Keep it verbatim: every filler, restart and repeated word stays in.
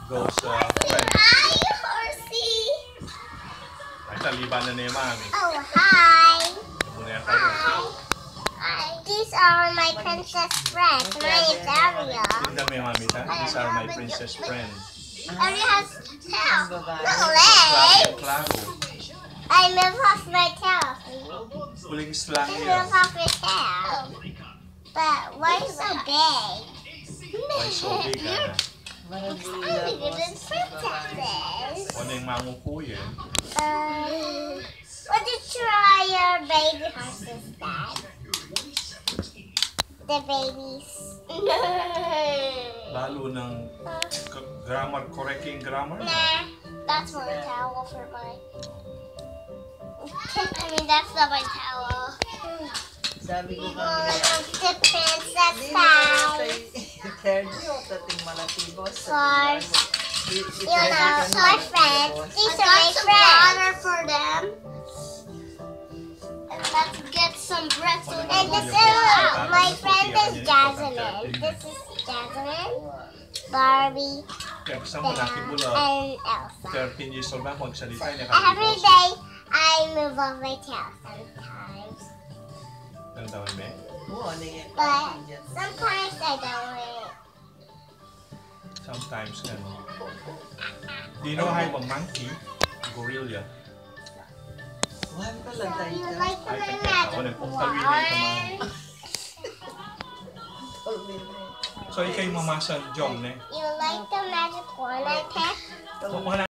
goes uh, friend. Hi, horsey. Ay, taliban na na yung mami. Oh, hi. Muna yan kayo. Hi. Hi. These are my princess friends. My name's Ariel. Tingnan mo yung mami ta. These are my princess friends. Ariel has tail, no Claro, legs. claro. I move off my tail. Huling slang I yun. move off your tail. But why so big? Why so big, Ana? I'm bigger than princesses. Ano yung mangukuyin? Uh, would you try your baby horses, Dad? The babies. Lalo ng k- grammar, correct yung grammar na. Nah, that's my towel for my. I mean, that's not my towel. Sabi ko Oh, kami na. the princess side. Sergio, tating malakibos. Cars. You know, my friends. These are my friends. Water for them. And let's get some bread. And this is uh, my friend is Jasmine. This is Jasmine, Barbie, Kaya gusto mo laki mo Belle, lang. and Elsa. thirteen years old na magsalita niya Every day, I move off my tail sometimes. Ang tawag ba? Oo, ano yung But sometimes I don't. Sometimes gano'n. Do you know how a monkey? Gorilla. One pala So tayo you ka. like the Ay, teka, magic ako nagpapalwili ka, wand? So, ikaw yung mamasan Jong, ne? You like the magic wand I picked? Wala